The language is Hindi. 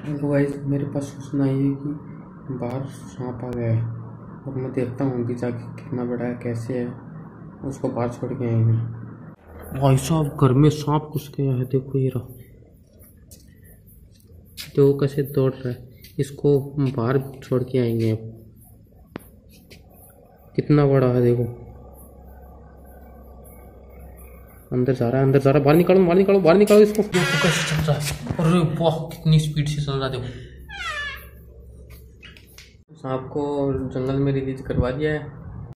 गाइस मेरे पास सूचना ये है कि बाहर सांप आ गया है और मैं देखता हूँ कि जाके कितना बड़ा है, कैसे है। उसको बाहर छोड़ के आएंगे। भाई साहब घर में सांप घुस गया है, देखो ये रहा, देखो कैसे दौड़ रहा है। इसको बाहर छोड़ के आएंगे। अब कितना बड़ा है देखो, अंदर जा रहा है, अंदर जा रहा है। बाहर निकालो, बाहर निकालो, बाहर निकालो इसको। देखो कैसे चल रहा है, अरे वाह कितनी स्पीड से चल रहा है। देखो सांप को जंगल में रिलीज करवा दिया है।